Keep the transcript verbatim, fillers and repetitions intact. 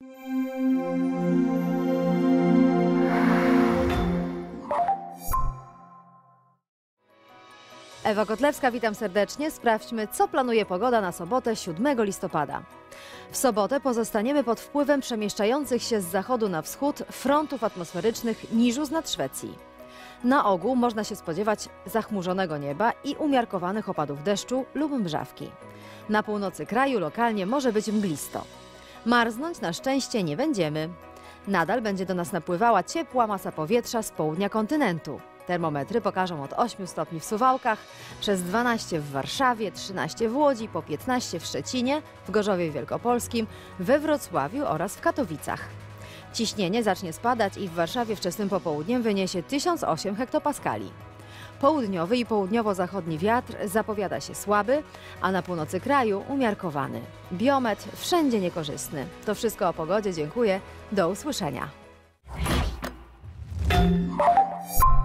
Ewa Kotlewska, witam serdecznie. Sprawdźmy, co planuje pogoda na sobotę siódmego listopada. W sobotę pozostaniemy pod wpływem przemieszczających się z zachodu na wschód frontów atmosferycznych niżu z nad Szwecji. Na ogół można się spodziewać zachmurzonego nieba i umiarkowanych opadów deszczu lub mrzawki. Na północy kraju lokalnie może być mglisto. Marznąć na szczęście nie będziemy. Nadal będzie do nas napływała ciepła masa powietrza z południa kontynentu. Termometry pokażą od ośmiu stopni w Suwałkach, przez dwanaście w Warszawie, trzynaście w Łodzi, po piętnaście w Szczecinie, w Gorzowie Wielkopolskim, we Wrocławiu oraz w Katowicach. Ciśnienie zacznie spadać i w Warszawie wczesnym popołudniem wyniesie tysiąc osiem hektopaskali. Południowy i południowo-zachodni wiatr zapowiada się słaby, a na północy kraju umiarkowany. Biometr wszędzie niekorzystny. To wszystko o pogodzie. Dziękuję. Do usłyszenia.